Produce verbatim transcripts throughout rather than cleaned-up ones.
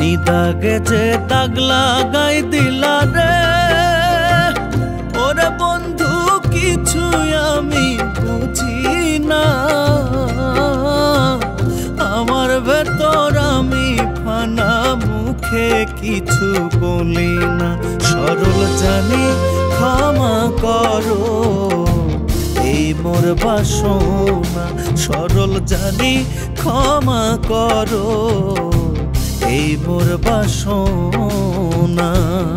দাগে যে দাগ লাগাই দিলা রে ওরে বন্ধু কিছুই আমি বুঝি না আমার ভেতর আমি ফানা মুখে কিছু বলি না সরল জানি ক্ষমা করো এই মোর বাসনা সরল জানি ক্ষমা করো এই মোর বাসনা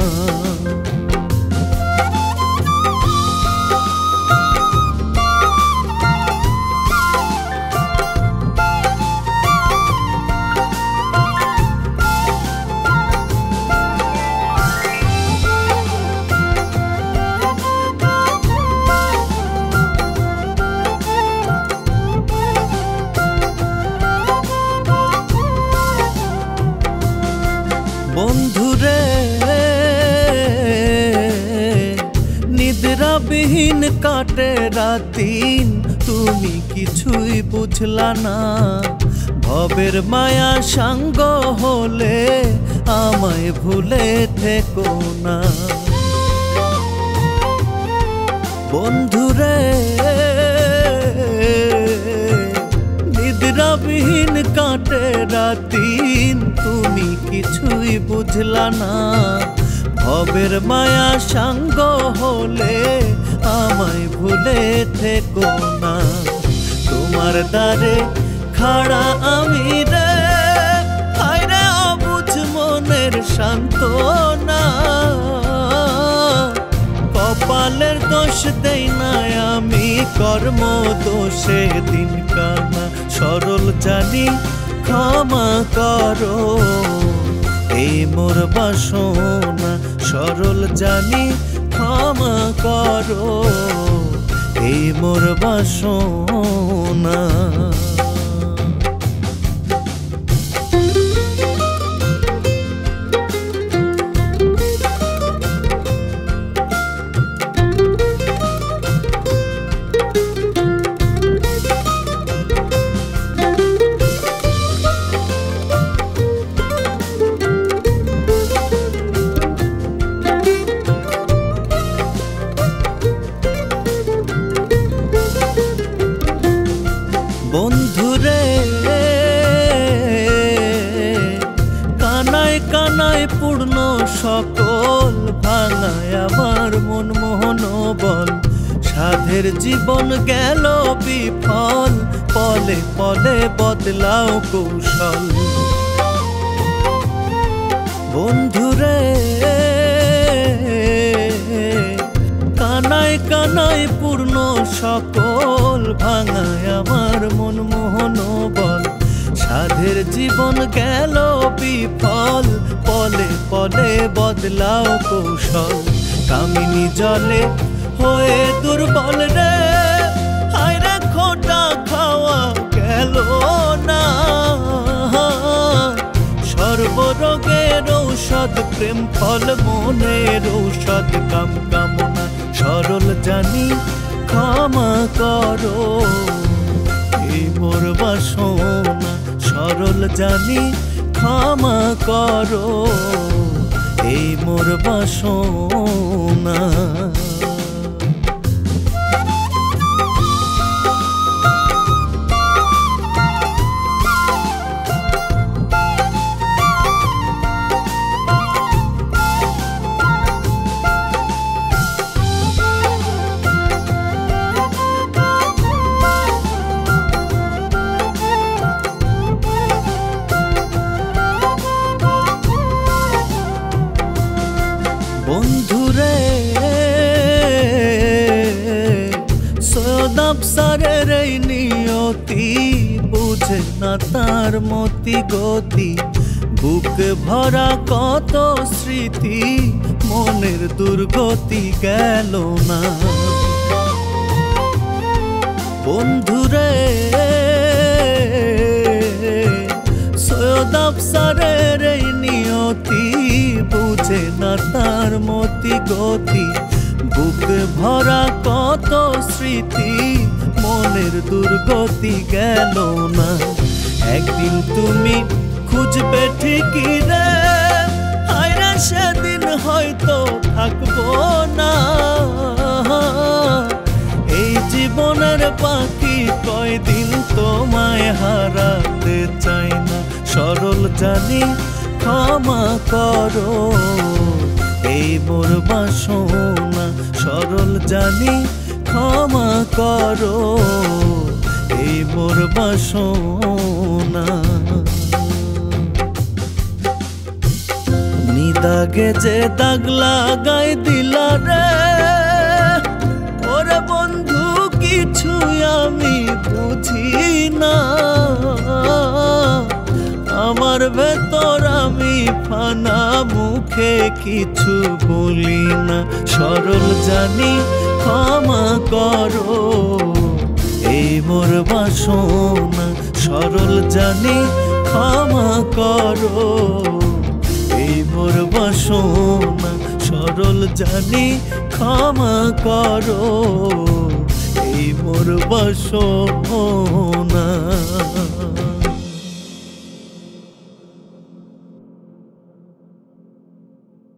বন্ধুরে নিদ্রাবিহীন কাটে রাতিন তুমি কিছুই বুঝলা না ভবের মায়া সাঙ্গ হলে আমায় ভুলে থেকো না বন্ধুরে নিদ্রাবিহীন কাটে রাতিন তুমি কিছুই বুঝলা না ভবের মায়া সাঙ্গ হলে আমায় ভুলে থেকো না তোমার দ্বারে খাড়া আমি রে হায় রে অবুঝ মনের সান্ত্বনা কপালের দোষ দেই না আমি কর্ম দোষে দিন কানা সরল জানি ক্ষমা করো এই মোর বাসনা সরল জানি ক্ষমা করো এই মোর বাসনা বন্ধুরে কানায় কানায় পূর্ণ সকল ভাঙায় আমার মন মোহন বল সাধের জীবন গেল বিফল পলে পলে বদলাও কৌশল বন্ধুরে কানায় কানায় পূর্ণ সকল ভাঙায় আমার মন মোহন বল সাধের জীবন গেল বিফল পলে পলে বদলাও কৌশল কামিনী জলে হয়ে দুর্বল রে হায় রে খোটা খাওয়া গেল না সর্বরোগের ঔষধ প্রেম ফল মনের ঔষধ কাম কামনা সরল জানি ক্ষমা করো এই মোর বাসনা সরল জানি ক্ষমা করো এই মোর বাসনা বন্ধুরে সৈয়দ আফসারের এই নিয়তি বুঝে না তার মতি গতি বুক ভরা কত স্মৃতি মনের দুর্গতি গেল না বন্ধুরে সৈয়দ আফসারের এই নিয়তি বুঝে না তার মতি গতি বুক ভরা কত স্মৃতি মনের দুর্গতি গেল না একদিন তুমি খুঁজবে ঠিকই রে, হায়রে সেদিন হয়তো থাকবো না। এই জীবনের বাকি কয়দিন তোমায় হারাতে চাই না। সরল জানি ক্ষমা করো এই মোর বাসনা, সরল জানি ক্ষমা করো এই মোর বাসনা। নিদাগে যে দাগ লাগাই দিলা রে, ওরে বন্ধু কিছুই আমি বুঝি না। আমার ভেতর আমি ফানা, মুখে কিছু বলি না। সরল জানি ক্ষমা করো এই মোর বাসনা, সরল জানি ক্ষমা করো এই মোর বাসনা। সরল জানি ক্ষমা করো এই মোর বাসনা।